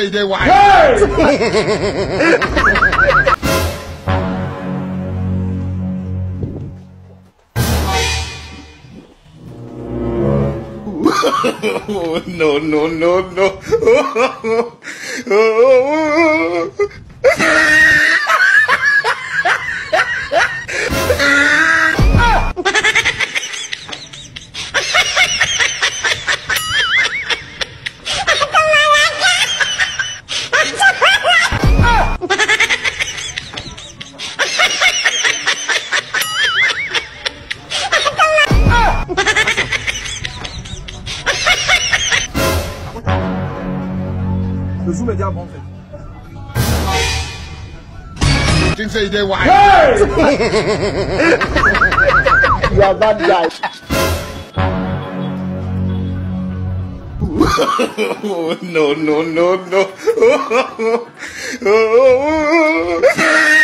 say they white. Hey! No, no, no, no. Le zoom est bien bon en fait. You say they white. Hey! You are bad guy. No, no, no, no.